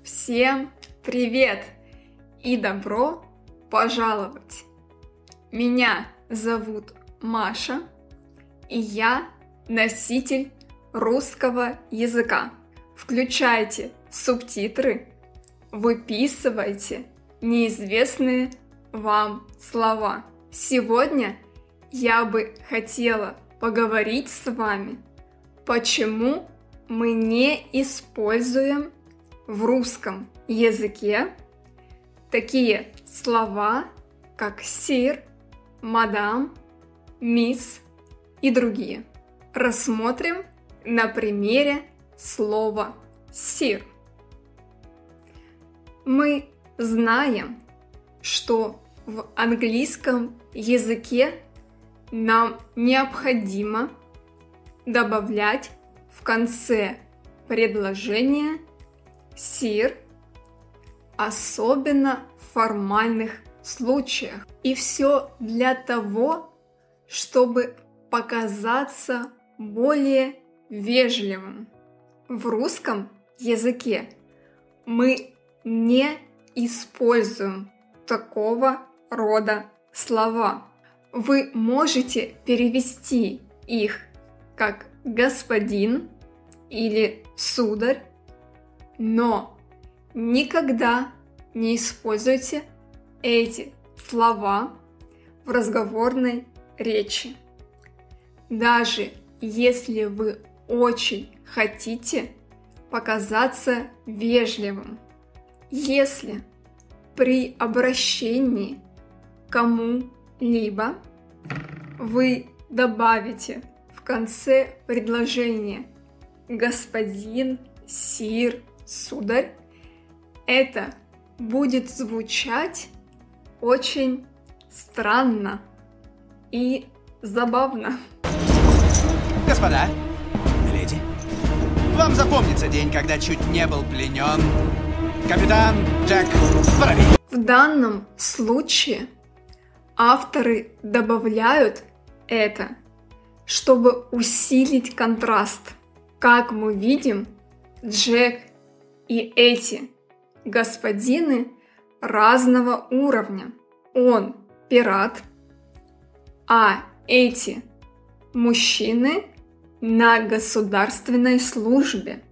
Всем привет и добро пожаловать! Меня зовут Маша, и я носитель русского языка. Включайте субтитры, выписывайте неизвестные вам слова. Сегодня я бы хотела поговорить с вами, почему мы не используем в русском языке такие слова, как сир, мадам, мисс и другие. Рассмотрим на примере слова сир. Мы знаем, что в английском языке нам необходимо добавлять в конце предложения сир, особенно в формальных случаях. И все для того, чтобы показаться более вежливым. В русском языке мы не используем такого рода слова. Вы можете перевести их как господин или сударь, но никогда не используйте эти слова в разговорной речи. Даже если вы очень хотите показаться вежливым. Если при обращении к кому-либо вы добавите в конце предложения господин, сир, сударь, это будет звучать очень странно и забавно. Господа, леди, вам запомнится день, когда чуть не был пленен капитан Джек Воробей. В данном случае авторы добавляют это, чтобы усилить контраст. Как мы видим, Джек и эти господины разного уровня. Он пират, а эти мужчины на государственной службе.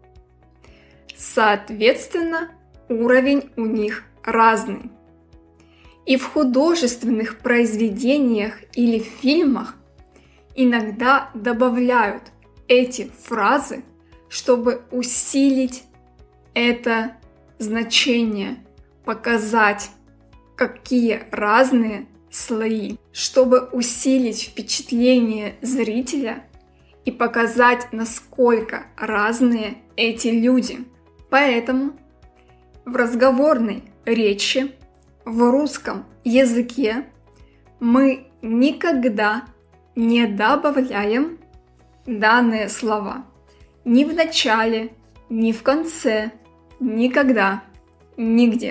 Соответственно, уровень у них разный. И в художественных произведениях или фильмах иногда добавляют эти фразы, чтобы усилить это значение, показать, какие разные слои, чтобы усилить впечатление зрителя и показать, насколько разные эти люди. Поэтому в разговорной речи, в русском языке мы никогда не добавляем данные слова. Ни в начале, ни в конце, никогда, нигде.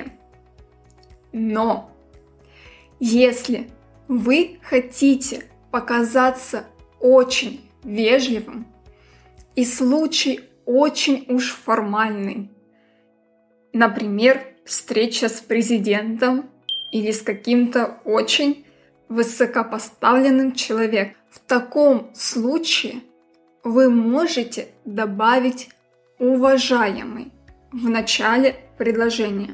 Но если вы хотите показаться очень вежливым, и случай очень уж формальный, например, встреча с президентом или с каким-то очень высокопоставленным человеком, в таком случае вы можете добавить уважаемый в начале предложения.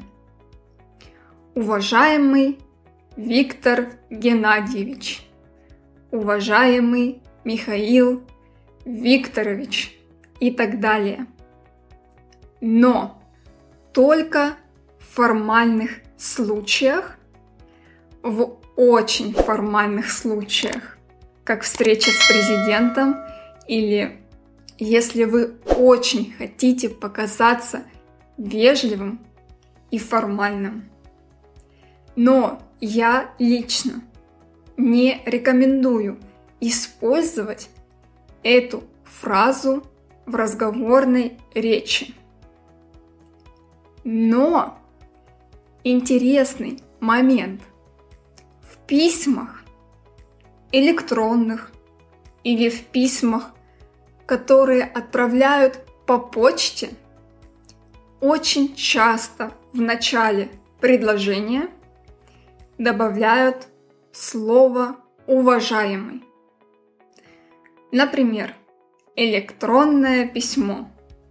Уважаемый Виктор Геннадьевич, уважаемый Михаил Викторович и так далее. Но только в формальных случаях, в очень формальных случаях, как встреча с президентом, или если вы очень хотите показаться вежливым и формальным. Но я лично не рекомендую использовать эту фразу в разговорной речи. Но интересный момент. В письмах электронных или в письмах, которые отправляют по почте, очень часто в начале предложения добавляют слово «уважаемый». Например, электронное письмо.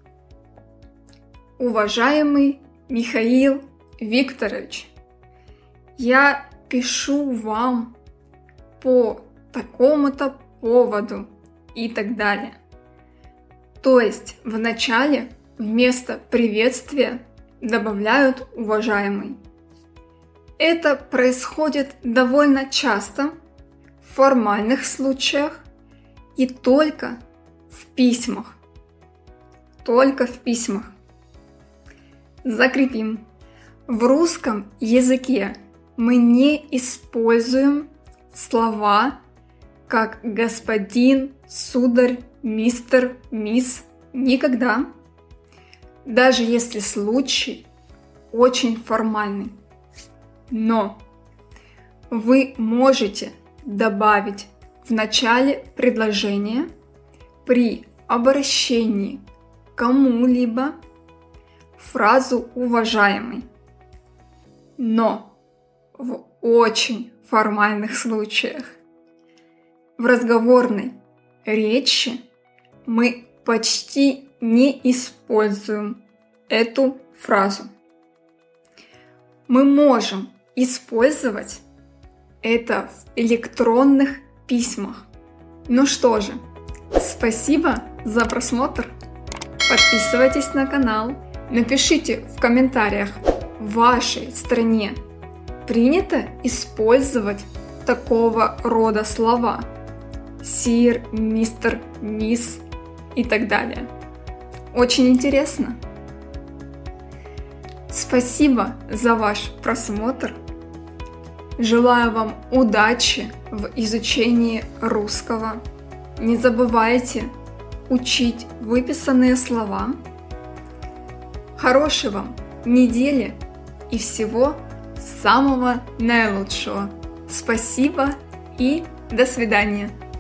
Уважаемый Михаил Викторович, я пишу вам по такому-то поводу и так далее. То есть в начале вместо приветствия добавляют уважаемый. Это происходит довольно часто в формальных случаях и только в письмах. Только в письмах. Закрепим. В русском языке мы не используем слова как господин, сударь, мистер, мисс никогда, даже если случай очень формальный. Но вы можете добавить в начале предложения при обращении к кому-либо фразу «уважаемый». Но в очень формальных случаях. В разговорной речи мы почти не используем эту фразу. Мы можем использовать это в электронных письмах. Ну что же, спасибо за просмотр. Подписывайтесь на канал. Напишите в комментариях, в вашей стране принято использовать такого рода слова: сир, мистер, мисс и так далее. Очень интересно. Спасибо за ваш просмотр. Желаю вам удачи в изучении русского. Не забывайте учить выписанные слова. Хорошей вам недели и всего самого наилучшего. Спасибо и до свидания.